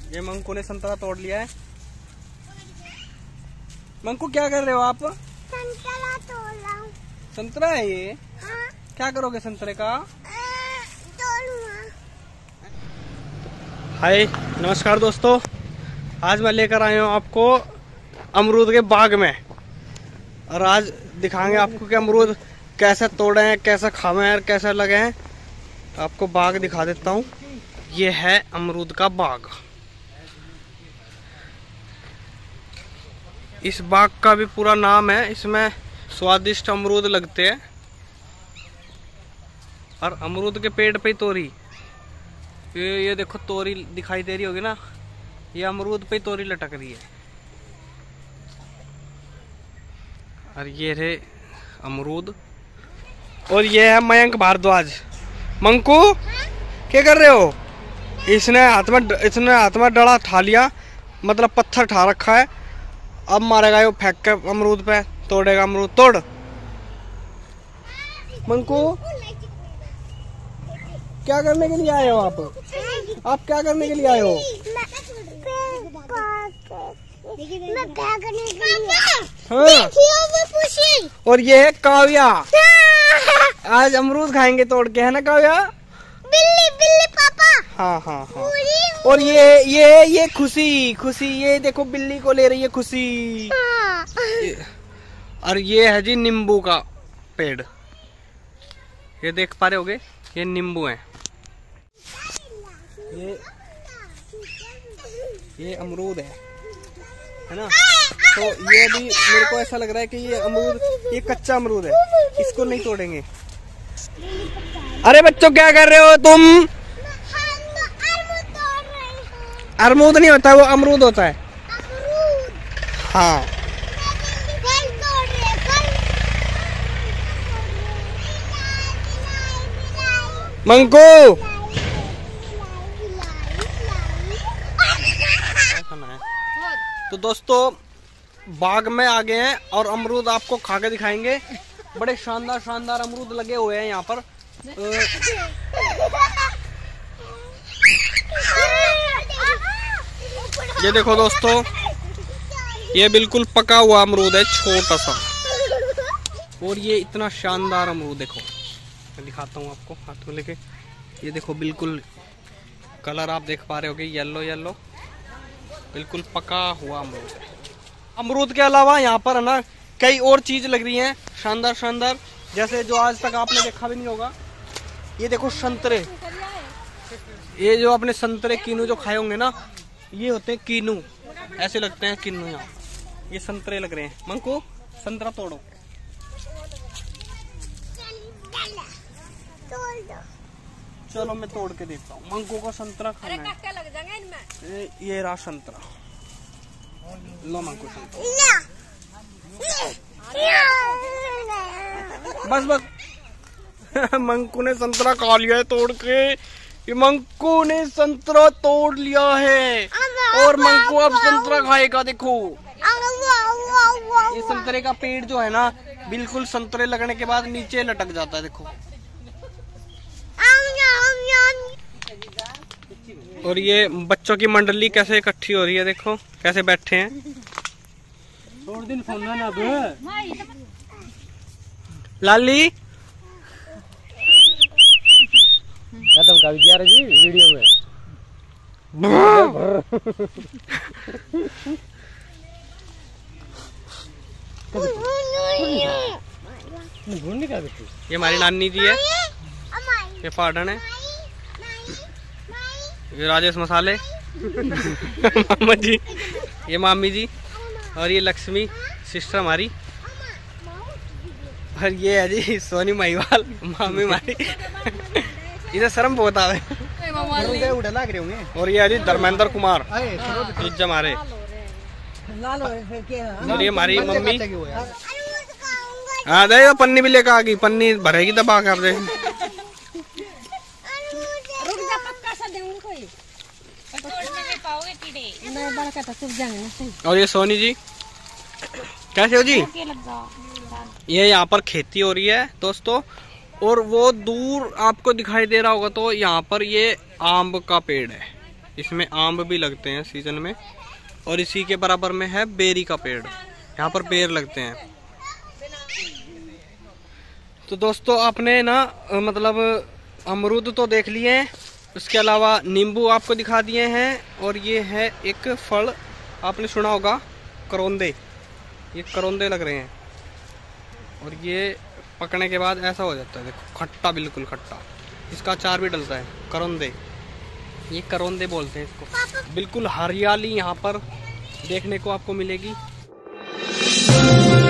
ये मंकू ने संतरा तोड़ लिया है। मंकू क्या कर रहे हो आप? संतरा तोड़ रहा हूँ। संतरा है ये? हाँ। क्या करोगे संतरे का? तोड़ूंगा। हाय नमस्कार दोस्तों, आज मैं लेकर आया हूँ आपको अमरूद के बाग में। और आज दिखाएंगे आपको कि अमरूद कैसे तोड़े हैं, कैसे खावे हैं और कैसे लगे हैं। आपको बाग दिखा देता हूँ। ये है अमरूद का बाग। इस बाग का भी पूरा नाम है, इसमें स्वादिष्ट अमरूद लगते हैं। और अमरूद के पेड़ पे तोरी, ये देखो तोरी दिखाई दे रही होगी ना, ये अमरूद पे तोरी लटक रही है। और ये रहे अमरूद। और ये है मयंक भारद्वाज। मंकू क्या कर रहे हो? इसने हाथ में डड़ा ठा लिया, मतलब पत्थर ठा रखा है। अब मारेगा ये फेंक के अमरूद पे, तोड़ेगा अमरूद। तोड़ मंकू, क्या करने के लिए आए हो आप? आप क्या करने के लिए आए हो? हाँ। और ये है काव्या। आज अमरूद खाएंगे तोड़ के, है ना काव्या? बिल्ली बिल्ली पापा। हाँ हाँ हाँ। और ये खुशी, ये देखो बिल्ली को ले रही है खुशी। हाँ। और ये है जी नींबू का पेड़। ये देख पा रहे होगे, ये नींबू है। ये अमरूद है ना? तो ये भी मेरे को ऐसा लग रहा है कि ये अमरूद, ये कच्चा अमरूद है, इसको नहीं तोड़ेंगे। अरे बच्चों क्या कर रहे हो तुम? अमरूद नहीं होता, वो अमरूद होता है। हाँ। मंकू तो दोस्तों बाग में आ गए हैं और अमरूद आपको खा के दिखाएंगे। बड़े शानदार अमरूद लगे हुए हैं यहाँ पर। ये देखो दोस्तों, ये बिल्कुल पका हुआ अमरूद है, छोटा सा। और ये इतना शानदार अमरूद देखो, मैं दिखाता हूँ आपको हाथ में लेके। ये देखो बिल्कुल कलर आप देख पा रहे होगे, येलो, बिल्कुल पका हुआ अमरूद है। अमरूद के अलावा यहाँ पर है ना कई और चीज लग रही हैं शानदार, जैसे जो आज तक आपने देखा भी नहीं होगा। ये देखो संतरे, ये जो आपने संतरे कीनू जो खाए होंगे ना, ये होते हैं कीनू, ऐसे लगते हैं कीनू। यहाँ ये संतरे लग रहे हैं। मंकू संतरा तोड़ो। चलो मैं तोड़ के देता हूँ। मंकू को संतरा खाना है। ये रहा संतरा, लो मंकू संतरा। बस मंकू ने संतरा खा लिया है तोड़ के। ये मंकू ने संतरा तोड़ लिया है और मंकू अब संतरा खाएगा। देखो ये संतरे का पेड़ जो है ना, बिल्कुल संतरे लगने के बाद नीचे लटक जाता है। देखो और ये बच्चों की मंडली कैसे इकट्ठी हो रही है, देखो कैसे बैठे हैं। लाली खत्म कर दिया जी वीडियो में। ये हमारी नानी जी है, ये पार्टन है, ये राजेश मसाले मामा जी, ये मामी जी, और ये लक्ष्मी सिस्टर हमारी, और ये है जी सोनी महिवाल मामी हमारी। इधर शर्म बहुत आवे। और ये है जी धर्मेंद्र कुमार इज्जा हमारे, और ये हमारी मम्मी। हाँ दे पन्नी भी लेकर आ गई, पन्नी भरेगी दबा कर दे। और ये सोनी जी कैसे हो जी? ये यहाँ पर खेती हो रही है दोस्तों, और वो दूर आपको दिखाई दे रहा होगा तो यहाँ पर ये आम का पेड़ है। इसमें आम भी लगते हैं सीजन में। और इसी के बराबर में है बेरी का पेड़, यहाँ पर पेड़ लगते हैं। तो दोस्तों आपने ना मतलब अमरूद तो देख लिए हैं, उसके अलावा नींबू आपको दिखा दिए हैं। और ये है एक फल, आपने सुना होगा करौंदे, ये करौंदे लग रहे हैं। और ये पकने के बाद ऐसा हो जाता है, देखो खट्टा, बिल्कुल खट्टा। इसका अचार भी डलता है, करौंदे, ये करौंदे बोलते हैं इसको। बिल्कुल हरियाली यहाँ पर देखने को आपको मिलेगी।